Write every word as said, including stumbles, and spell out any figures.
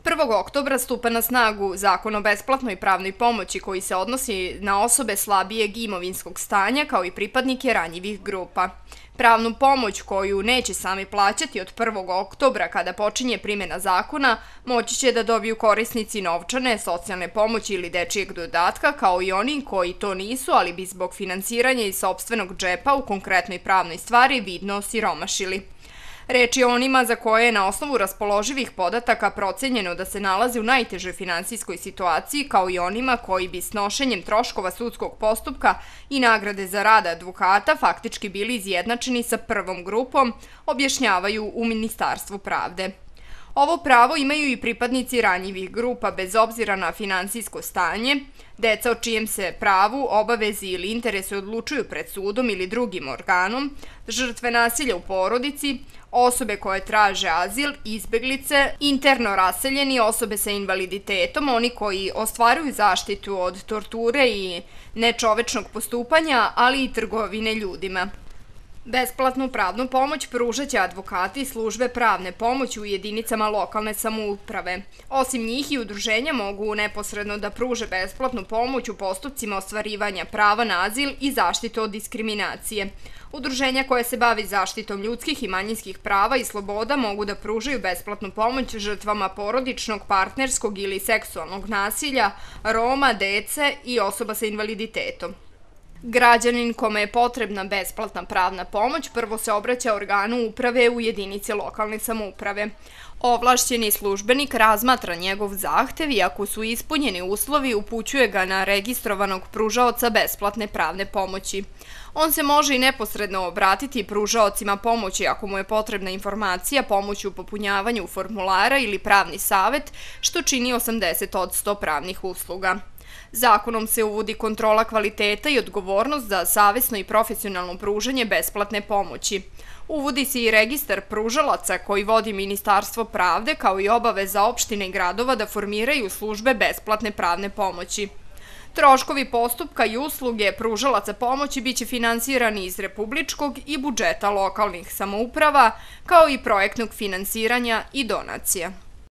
prvog oktobra stupa na snagu Zakon o besplatnoj pravnoj pomoći koji se odnosi na osobe slabijeg imovinskog stanja kao i pripadnike ranjivih grupa. Pravnu pomoć koju neće sami plaćati od prvog oktobra kada počinje primjena zakona moći će da dobiju korisnici novčane, socijalne pomoći ili dečijeg dodatka kao i oni koji to nisu, ali bi zbog finansiranja iz sopstvenog džepa u konkretnoj pravnoj stvari vidno osiromašili. Reč je o onima za koje je na osnovu raspoloživih podataka procenjeno da se nalaze u najtežoj finansijskoj situaciji, kao i onima koji bi s nošenjem troškova sudskog postupka i nagrade za rad advokata faktički bili izjednačeni sa prvom grupom, objašnjavaju u Ministarstvu pravde. Ovo pravo imaju i pripadnici ranjivih grupa bez obzira na finansijsko stanje, deca o čijem se pravu, obavezi ili interesu odlučuju pred sudom ili drugim organom, žrtve nasilja u porodici, osobe koje traže azil, izbeglice, interno raseljeni, osobe sa invaliditetom, oni koji ostvaruju zaštitu od torture i nečovečnog postupanja, ali i trgovine ljudima. Besplatnu pravnu pomoć pružat će advokati i službe pravne pomoći u jedinicama lokalne samouprave. Osim njih i udruženja mogu neposredno da pruže besplatnu pomoć u postupcima ostvarivanja prava na azil i zaštitu od diskriminacije. Udruženja koje se bavi zaštitom ljudskih i manjinskih prava i sloboda mogu da pružaju besplatnu pomoć žrtvama porodičnog, partnerskog ili seksualnog nasilja, Roma, dece i osoba sa invaliditetom. Građanin kome je potrebna besplatna pravna pomoć prvo se obraća organu uprave u jedinici lokalne samouprave. Ovlašćeni službenik razmatra njegov zahtev i ako su ispunjeni uslovi upućuje ga na registrovanog pružaoca besplatne pravne pomoći. On se može i neposredno obratiti pružaocima pomoći ako mu je potrebna informacija, pomoć u popunjavanju formulara ili pravni savet, što čini osamdeset posto pravnih usluga. Zakonom se uvodi kontrola kvaliteta i odgovornost za savesno i profesionalno pružanje besplatne pomoći. Uvodi se i registar pružalaca koji vodi Ministarstvo pravde kao i obaveza opštine i gradova da formiraju službe besplatne pravne pomoći. Troškovi postupka i usluge pružalaca pomoći biće finansirani iz republičkog i budžeta lokalnih samouprava, kao i projektnog finansiranja i donacija.